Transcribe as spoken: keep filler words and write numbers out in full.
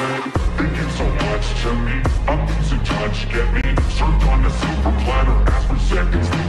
Thinking so much to me, I'm losing touch, get me served on a silver platter, ask for seconds.